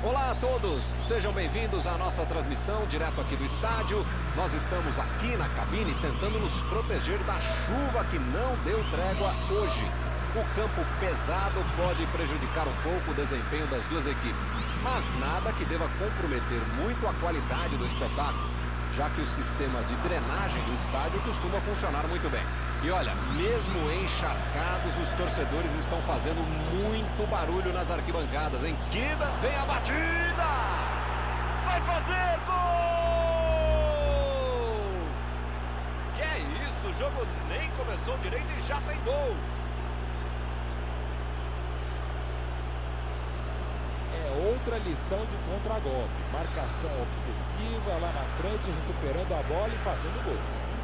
Olá a todos, sejam bem-vindos à nossa transmissão direto aqui do estádio. Nós estamos aqui na cabine tentando nos proteger da chuva que não deu trégua hoje. O campo pesado pode prejudicar um pouco o desempenho das duas equipes, mas nada que deva comprometer muito a qualidade do espetáculo, já que o sistema de drenagem do estádio costuma funcionar muito bem. E olha, mesmo encharcados, os torcedores estão fazendo muito barulho nas arquibancadas. Em queda, vem a batida! Vai fazer gol! Que é isso? O jogo nem começou direito e já tem gol! É outra lição de contragolpe. Marcação obsessiva lá na frente, recuperando a bola e fazendo gol.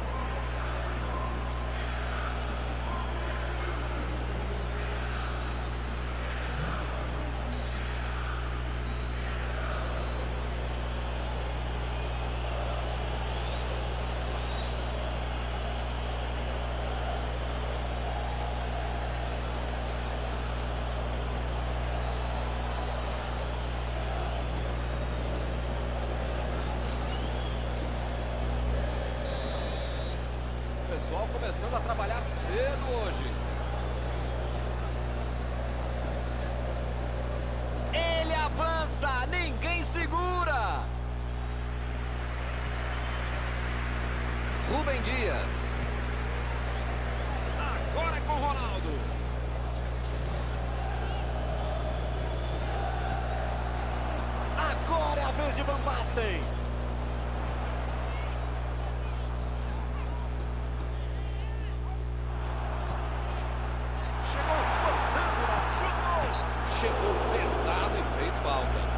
Pessoal começando a trabalhar cedo hoje. Ele avança, ninguém segura. Rubem Dias. Agora é com o Ronaldo. Agora é a vez de Van Basten. Chegou pesado e fez falta.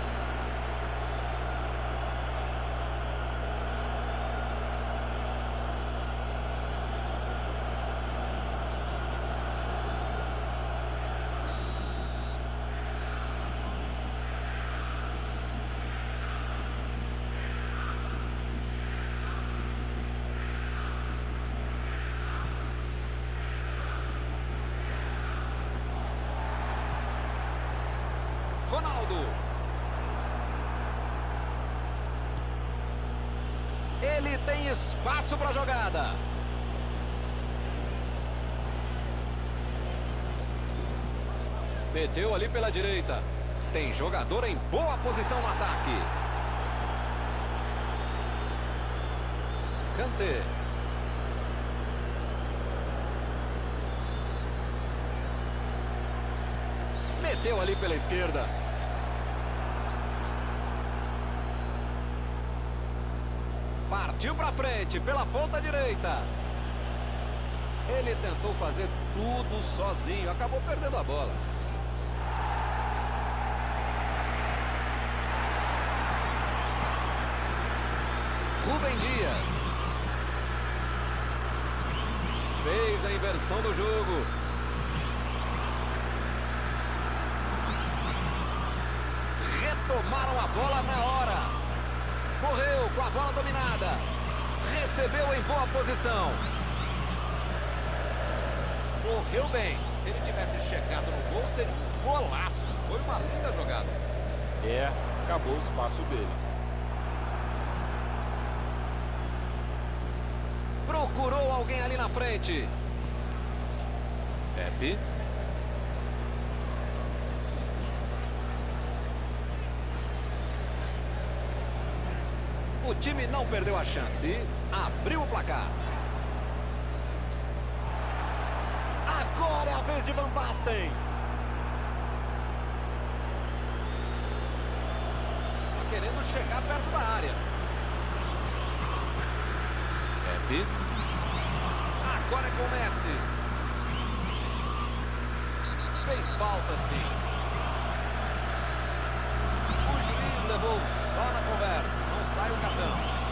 Ronaldo. Ele tem espaço para a jogada. Meteu ali pela direita. Tem jogador em boa posição no ataque. Kanté. Meteu ali pela esquerda. Partiu para frente, pela ponta direita. Ele tentou fazer tudo sozinho, acabou perdendo a bola. Rubem Dias. Fez a inversão do jogo. Retomaram a bola na hora. Correu com a bola dominada. Recebeu em boa posição. Correu bem. Se ele tivesse chegado no gol, seria um golaço. Foi uma linda jogada. Acabou o espaço dele. Procurou alguém ali na frente. Pepe. O time não perdeu a chance. Abriu o placar. Agora é a vez de Van Basten. Tá querendo chegar perto da área. Pepe. Agora é com o Messi. Fez falta, sim. O juiz levou só na conversa. Não sai o cartão.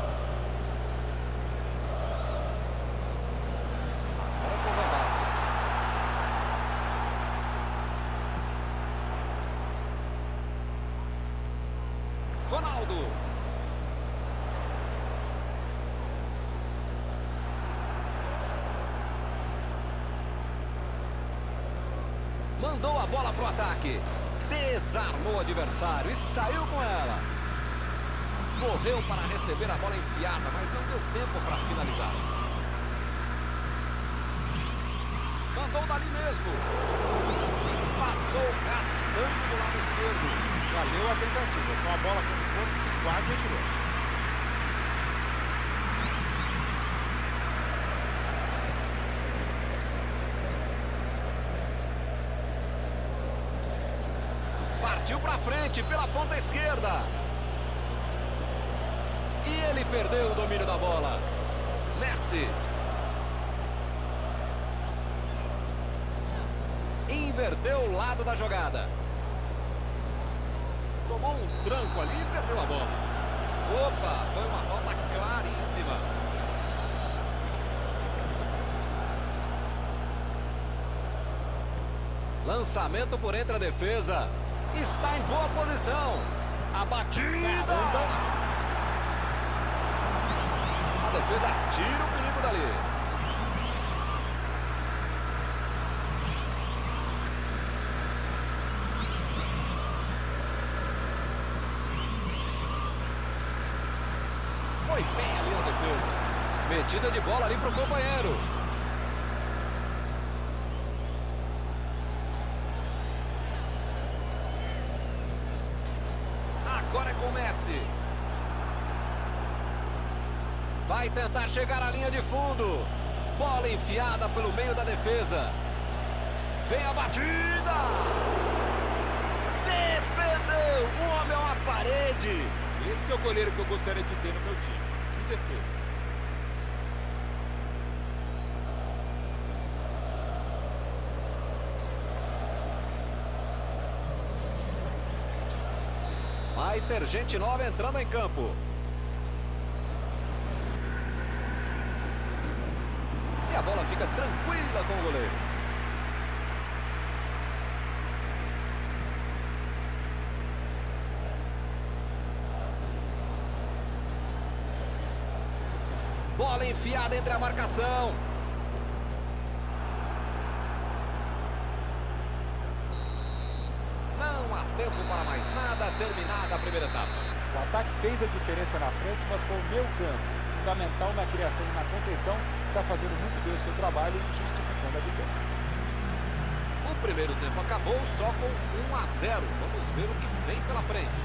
Agora com o Van Basten. Ronaldo. Mandou a bola pro ataque. Desarmou o adversário e saiu com ela. Correu para receber a bola enfiada, mas não deu tempo para finalizar. Mandou dali mesmo. Passou raspando do lado esquerdo. Valeu a tentativa. Com a bola com força que quase entrou. Partiu para frente pela ponta esquerda. E ele perdeu o domínio da bola. Messi. Inverteu o lado da jogada. Tomou um tranco ali e perdeu a bola. Opa, foi uma falta claríssima. Lançamento por entre a defesa. Está em boa posição. A batida. A defesa tira o perigo dali. Foi bem ali na defesa. Metida de bola ali para o companheiro. Agora é com o Messi. Vai tentar chegar à linha de fundo. Bola enfiada pelo meio da defesa. Vem a batida. Defendeu. O homem é uma parede. Esse é o goleiro que eu gostaria de ter no meu time. Que defesa. Vai ter gente nova entrando em campo. E a bola fica tranquila com o goleiro. Bola enfiada entre a marcação. Não há tempo para mais nada. Terminada a primeira etapa. O ataque fez a diferença na frente, mas foi o meio campo, fundamental na criação e na contenção, está fazendo muito bem o seu trabalho e justificando a vitória. O primeiro tempo acabou só com 1-0. Vamos ver o que vem pela frente.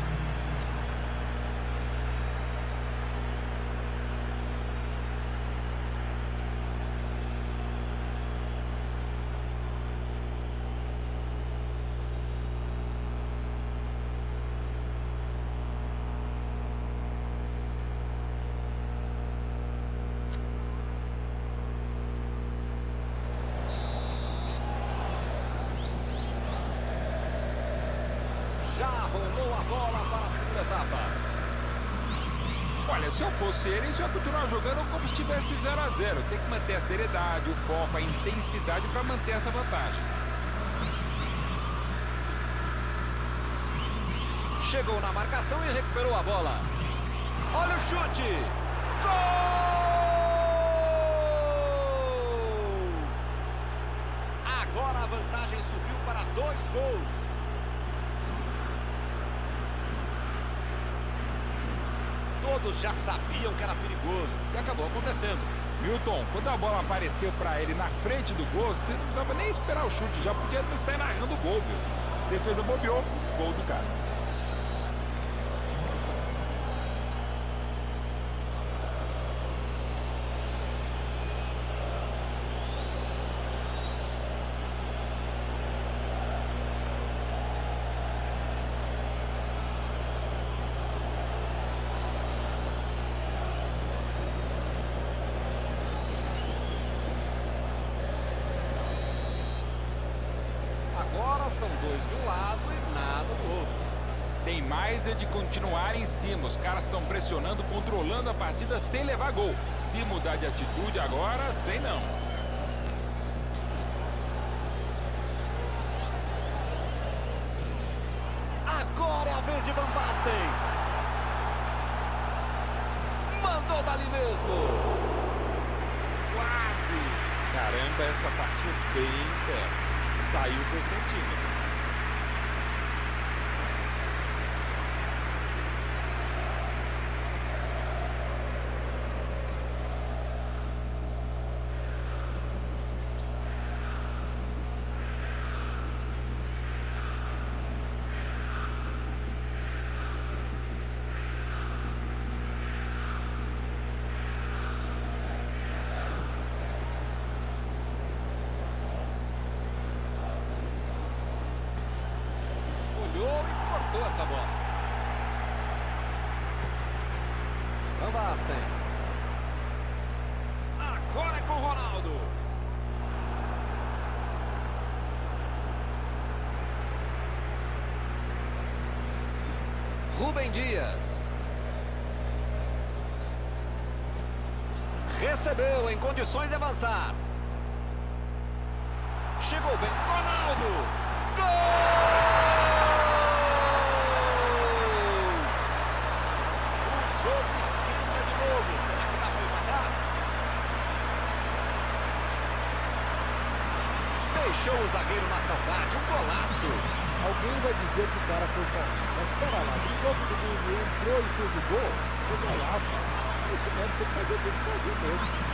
Já rolou a bola para a segunda etapa. Olha, se eu fosse ele, eu ia continuar jogando como se estivesse 0 a 0. Tem que manter a seriedade, o foco, a intensidade para manter essa vantagem. Chegou na marcação e recuperou a bola. Olha o chute. Gol! Agora a vantagem subiu para 2 gols. Todos já sabiam que era perigoso e acabou acontecendo. Milton, quando a bola apareceu para ele na frente do gol, você não precisava nem esperar o chute, já podia sair narrando o gol, viu? Defesa bobeou, gol do cara. Agora são 2 de um lado e nada do outro. Tem mais é de continuar em cima. Os caras estão pressionando, controlando a partida sem levar gol. Se mudar de atitude agora, sei não. Agora é a vez de Van Basten. chuta ali mesmo. Quase. Caramba, essa passou bem perto. Saiu por centímetro. E cortou essa bola. Van Basten. Agora é com o Ronaldo. Rubem Dias. Recebeu em condições de avançar. Chegou bem. Ronaldo. Gol! Deixou o zagueiro na saudade, um golaço. Alguém vai dizer que o cara foi calminho, mas espera lá, enquanto o mundo entrou e fez o gol, foi golaço. Isso mesmo, tem que fazer tudo sozinho mesmo.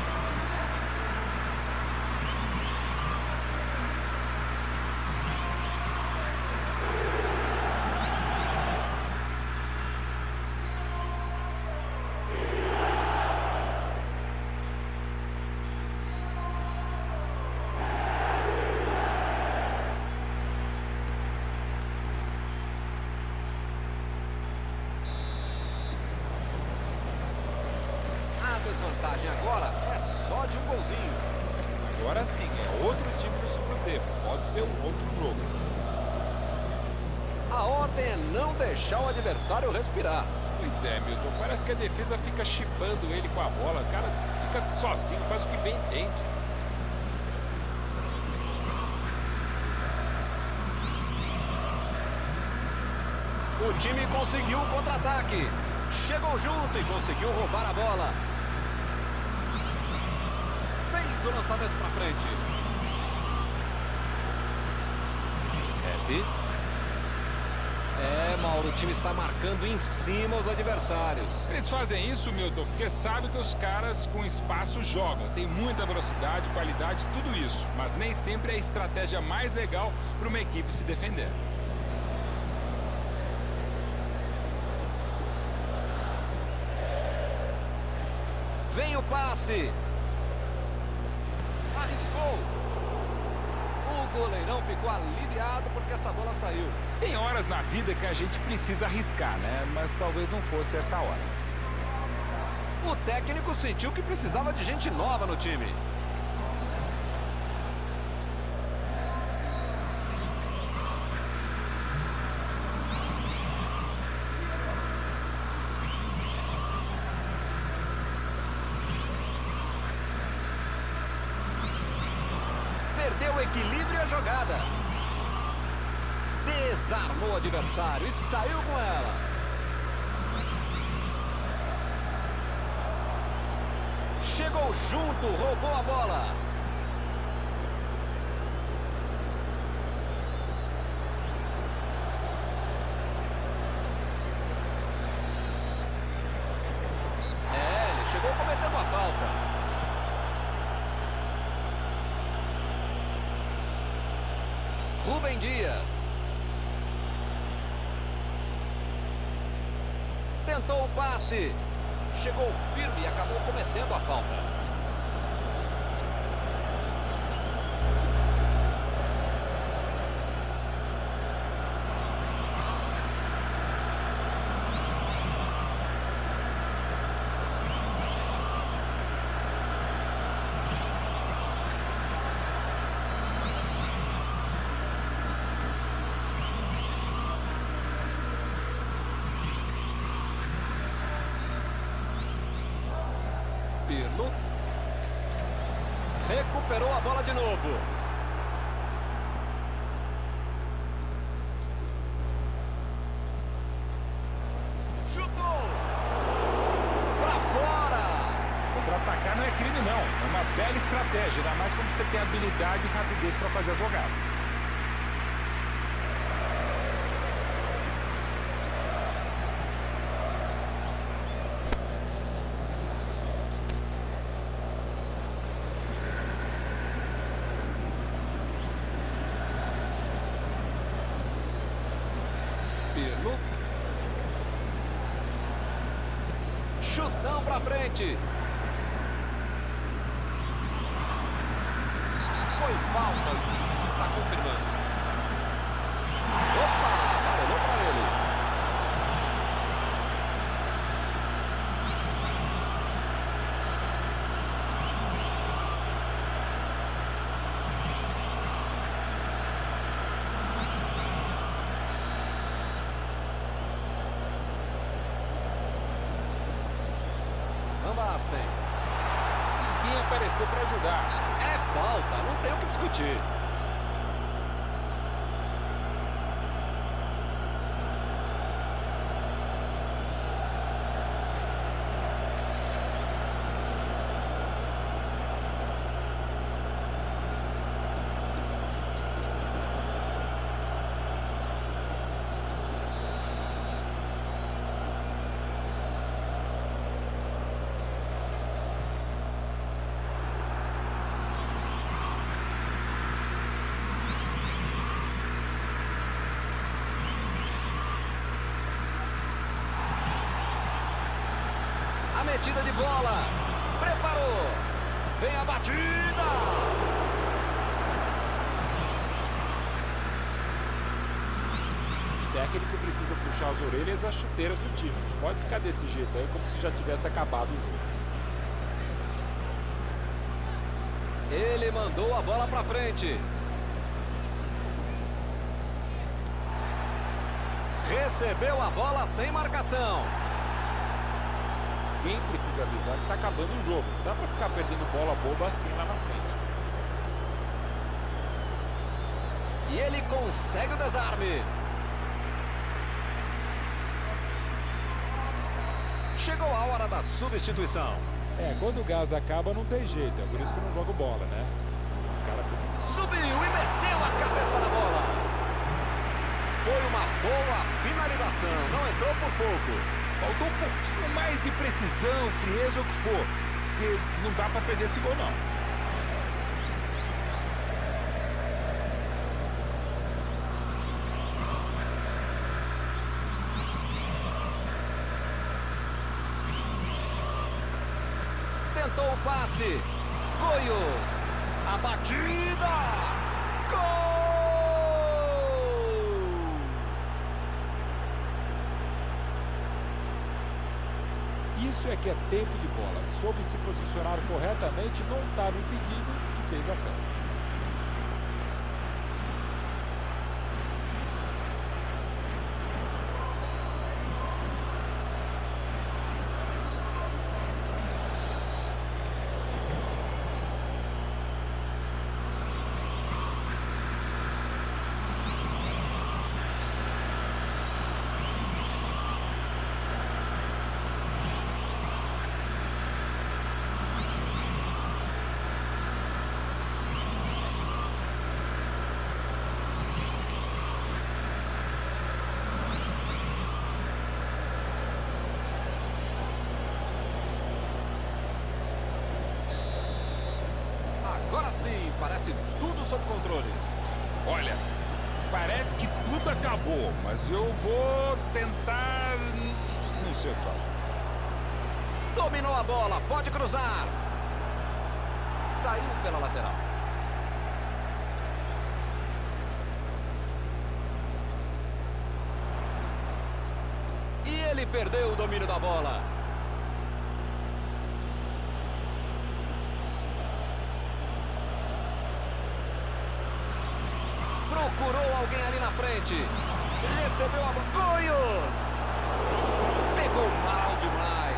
Desvantagem agora é só de um golzinho. Agora sim, é outro time no segundo tempo. Pode ser um outro jogo. A ordem é não deixar o adversário respirar. Pois é, Milton. Parece que a defesa fica chipando ele com a bola. O cara fica sozinho, faz o que bem entende. O time conseguiu o contra-ataque. Chegou junto e conseguiu roubar a bola. Fez o lançamento para frente. Pepe. Mauro, o time está marcando em cima os adversários. Eles fazem isso, Milton, porque sabem que os caras com espaço jogam. Tem muita velocidade, qualidade, tudo isso. Mas nem sempre é a estratégia mais legal para uma equipe se defender. Vem o passe. Arriscou. O goleirão ficou aliviado porque essa bola saiu. Tem horas na vida que a gente precisa arriscar, né? Mas talvez não fosse essa hora. O técnico sentiu que precisava de gente nova no time. Perdeu o equilíbrio e a jogada. Desarmou o adversário e saiu com ela. Chegou junto, roubou a bola. Ele chegou cometendo a falta. Rubem Dias. Tentou o passe. Chegou firme e acabou cometendo a falta. Pirlo. Recuperou a bola de novo. Chutou. Pra fora. estratégia, ainda mais quando você tem habilidade e rapidez para fazer a jogada. Pirlo. Chutão pra frente. Foi falta, o juiz está confirmando. Opa, amarelou para ele. Van Basten. Ninguém apareceu para ajudar. É falta, não tem o que discutir. A metida de bola. Preparou. Vem a batida. O técnico precisa puxar as orelhas e as chuteiras do time. Não pode ficar desse jeito aí, como se já tivesse acabado o jogo. Ele mandou a bola pra frente. Recebeu a bola sem marcação. Quem precisa avisar que está acabando o jogo. Não dá para ficar perdendo bola boba assim lá na frente. E ele consegue o desarme. Chegou a hora da substituição. Quando o gás acaba não tem jeito. É por isso que eu não jogo bola, né? O cara precisa... Subiu e meteu a cabeça na bola. Foi uma boa finalização. Não entrou por pouco. Faltou um pouquinho mais de precisão, frieza ou o que for. Porque não dá para perder esse gol, não. Tentou o passe. Goios. A batida. Gol! Isso é que é tempo de bola. Soube se posicionar corretamente, não estava impedido e fez a festa. Agora sim, parece tudo sob controle. Olha, parece que tudo acabou, mas eu vou tentar... Não sei o que falar. Dominou a bola, pode cruzar. Saiu pela lateral. E ele perdeu o domínio da bola. Procurou alguém ali na frente. Recebeu a bola. Goios! Pegou mal demais.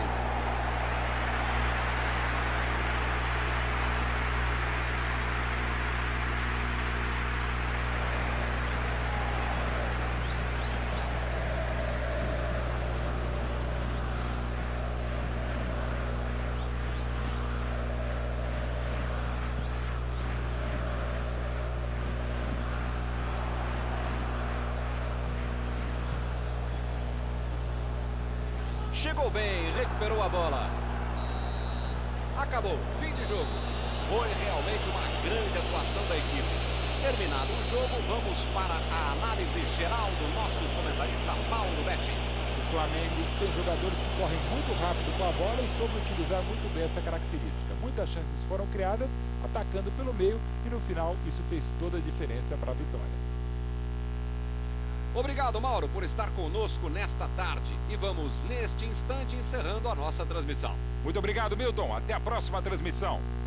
Chegou bem, recuperou a bola. Acabou, fim de jogo. Foi realmente uma grande atuação da equipe. Terminado o jogo, vamos para a análise geral do nosso comentarista Paulo Betti. O Flamengo tem jogadores que correm muito rápido com a bola e soube utilizar muito bem essa característica. Muitas chances foram criadas, atacando pelo meio, e no final isso fez toda a diferença para a vitória. Obrigado, Mauro, por estar conosco nesta tarde. E vamos, neste instante, encerrando a nossa transmissão. Muito obrigado, Milton. Até a próxima transmissão.